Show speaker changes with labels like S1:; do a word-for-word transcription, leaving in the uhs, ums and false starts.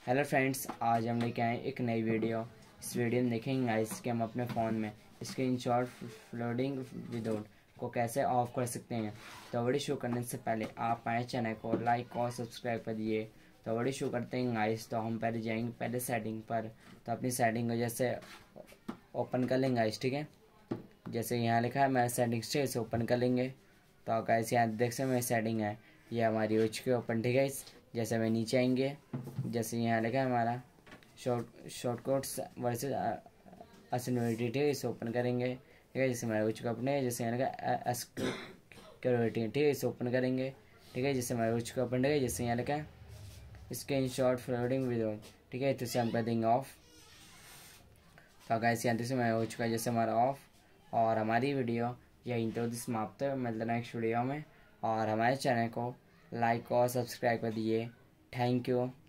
S1: Hello friends, आज हम लेके आए एक नई वीडियो। इस वीडियो में देखेंगे गाइस कि हम अपने फ़ोन में स्क्रीनशॉट फ्लोटिंग विदाउट को कैसे ऑफ कर सकते हैं। तो वीडियो शुरू करने से पहले आप हमारे चैनल को लाइक और सब्सक्राइब कर दिए। तो वीडियो शुरू करते हैं गाइस। तो हम पहले जाएंगे पहले सेटिंग पर। तो अपनी सेटिंग को जैसे ओपन कर लेंगे गाइस, ठीक है। जैसे यहाँ लिखा है मैं सेटिंग्स से इसे ओपन कर लेंगे। तो गाइस यहाँ देख सकते मेरी सेटिंग है, ये हमारी हो चुकी है ओपन, ठीक है। इस जैसे मैं नीचे आएंगे, जैसे यहाँ लिखा है हमारा शॉर्ट शॉर्टकट्स वर्सेस असिन्युइटी, ठीक है। इसे ओपन करेंगे, ठीक है। जैसे हमारा हो चुका अपने, जैसे यहाँ लिखा सिक्योरिटी, ठीक है। इसे ओपन करेंगे, ठीक है। जैसे हमारा हो चुका ओपन, ठीक है। जैसे यहाँ लिखा है स्क्रीन शॉट फ्लोटिंग विदाउट, ठीक है। तो इसे हम कर देंगे ऑफ। तो गाइस यहाँ से मैं हो चुका है जैसे हमारा ऑफ। और हमारी वीडियो यहीं तो समाप्त है, मतलब नेक्स्ट वीडियो में। और हमारे चैनल को लाइक और सब्सक्राइब कर दिए। Thank you.